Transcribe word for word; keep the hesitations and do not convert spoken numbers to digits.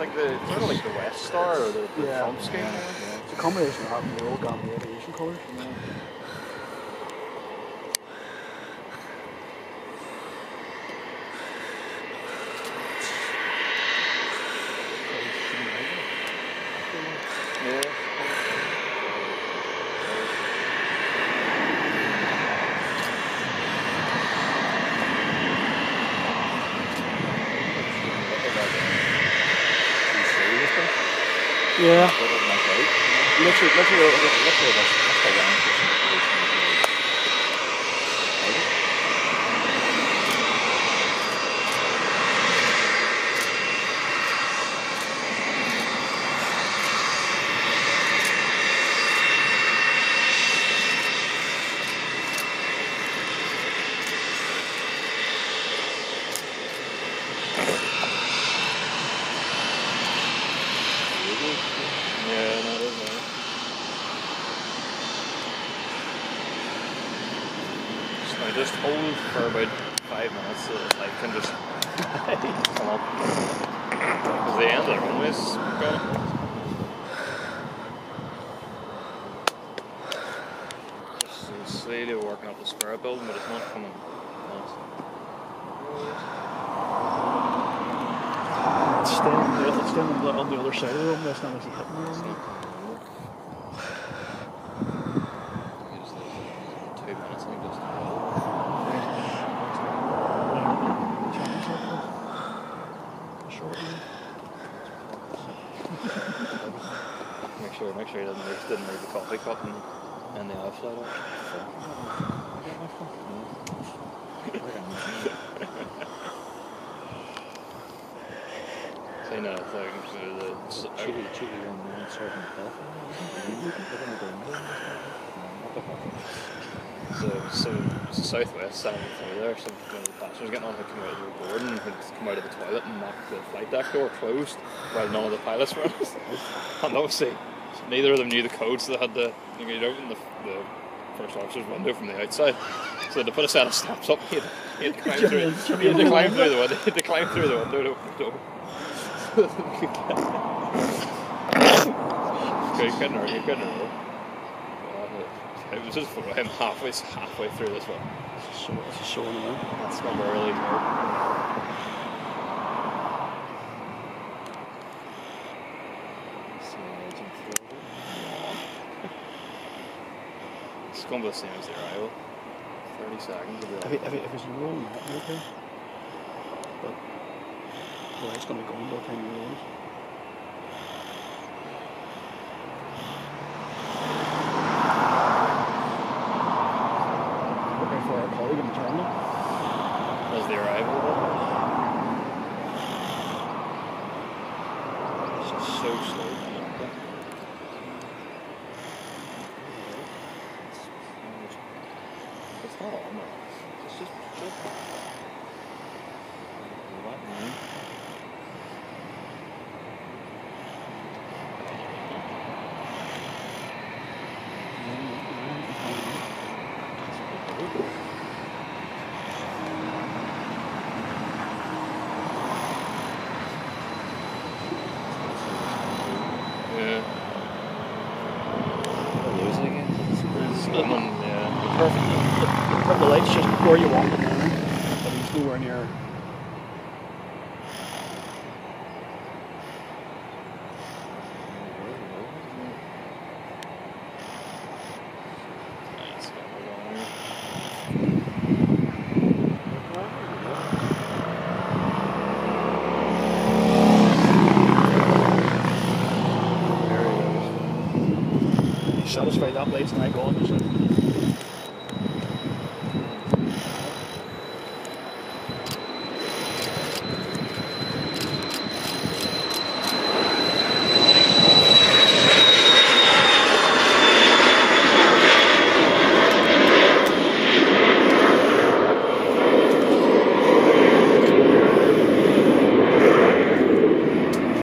like the sort of like the West Star or the, the Yeah. front scheme. Yeah. Yeah. It's a combination of having the old Gambia and the Asian colours. You know. Yeah. Yeah. Literally, literally, literally, literally, that's, that's the round person. Yeah, no, it is, man. So I just hold for about five minutes so that I can just come up. Because the end of the runway's gone. Just slowly working up the spirit building, but it's not coming fast. It's still, it's still on the, on the other side of the room. That's not actually hitting the room. Two minutes, I think, just. Make sure, make sure he doesn't leave, didn't leave the coffee cup and, and the eye slide off. So, you know, it's like uh, the chili, chili one, one serving So, so, so Southwest standing through there, some one of the passengers getting on had come out of the board and had come out of the toilet and knocked the flight deck door closed while none of the pilots were on it. And obviously, neither of them knew the code, so they had to, you know, you'd open the, the first officer's window from the outside. So they put a set of steps up, he had, he had to climb through, he had to climb through the window, he had to climb through the window to open the door. You couldn't hurt, you couldn't hurt. It was just for him halfway, halfway through this one. So it's a show in the room. That's not really hard. It's going to be the same as the arrival. thirty seconds. If, it, if, it, if it's rolling, that'll be okay. But well, it's going to be going by the time you roll it. As the arrival. It's so slow. It's not on there. It's just just what man? The light's just where you want them now, but he's nowhere near. Satisfied that blade's now gone, isn't it?